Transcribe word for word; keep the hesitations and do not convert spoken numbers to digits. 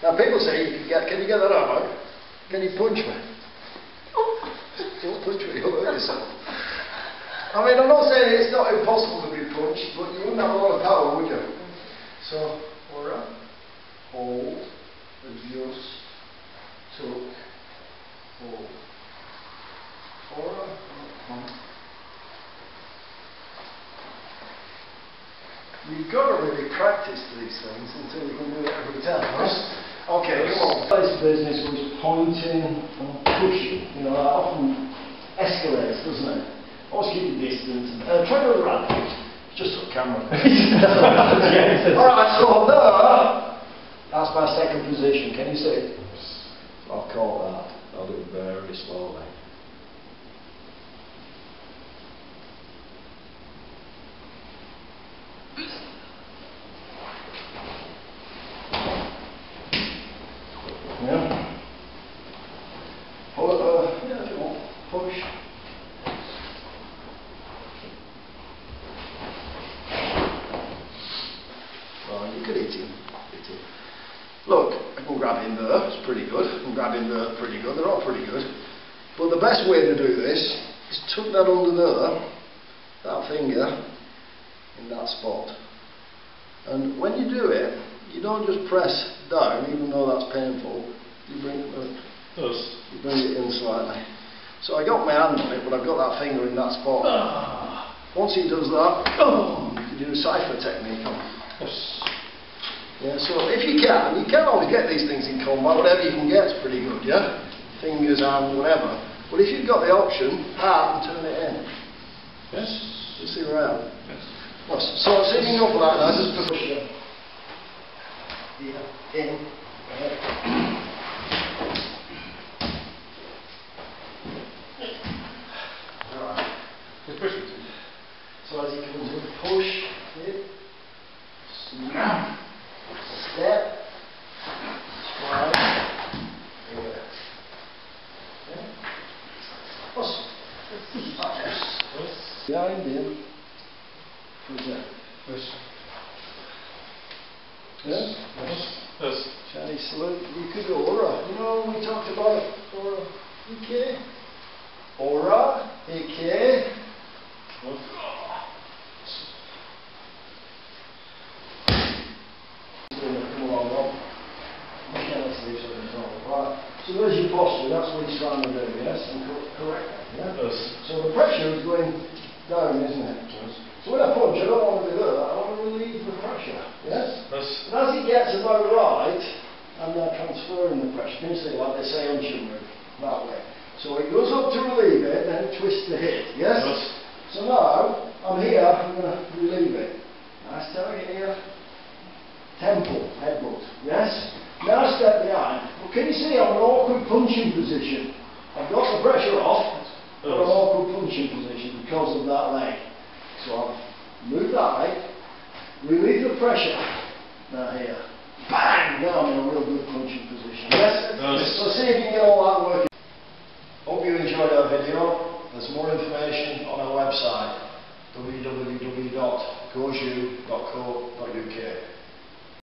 Now people say, you can, get, can you get that out? Can you punch me? Don't punch me, you'll hurt yourself. I mean, I'm not saying it's not impossible to be punched, but you wouldn't have a lot of power, would you? So, alright, hold, adjust, tuck, hold. Alright, you've got to really practice these things until you can do it every time. Okay, come on. This business was pointing and pushing, you know, that often escalates, doesn't it? Always keep the distance. Uh, try to run. Just a camera. Alright, so there, that's my second position. Can you see? I'll call that. I'll do it very slowly. Yeah. Hold, uh, yeah, if you want. Push. Well, you could hit him. Hit him. Look, I can grab him there. It's pretty good. I can grab him there. Pretty good. They're all pretty good. But the best way to do this is tuck that under there, that finger, in that spot. And when you do it, you don't just press down, even though that's painful. You bring it up. Yes. You bring it in slightly. So I got my hand on it, but I've got that finger in that spot. Ah. Once he does that, oh, you can do a cipher technique on it. Yes. Yeah, so if you can, you can't always get these things in combat. Whatever you can get is pretty good, yeah? Fingers, hand, whatever. But if you've got the option, hand, turn it in. Yes. You see where I am? Yes. Well, so sitting up like that, just push it. Yeah, in. Alright. Just push it. So as he comes in, push, hit, snap, step, stride, here. Yeah. Awesome. Yes. Behind him, present. Yes. Yes? Yes. Yes. Chinese salute. You could go aura. You know, we talked about it. Aura. Ike. Aura. Ike. What? Come along, Rob. You cannot sleep so control. Right. So there's your posture. That's what he's trying to do. Yes? And co correct that. Yeah? Yes. So the pressure is going down, isn't it? Yes. So when I punch, I don't want to do that. I want to relieve the pressure. Yes? Yes. And as it gets about right, I'm now transferring the pressure. Can you see, like they say on Shin move, that way. So it goes up to relieve it, then twist the hip. Yes? Yes. So now, I'm here, I'm going to relieve it. Nice target here. Temple, headbutt. Yes? Now step behind. Well, can you see I'm in an awkward punching position? I've got the pressure off, but I'm in an awkward punching position because of that leg. So I'll move that leg, relieve the pressure. Now here. Bang! Now I'm in a real good punching position. Yes? Yes. So see if you can get all that working. Hope you enjoyed our video. There's more information on our website, w w w dot goju dot co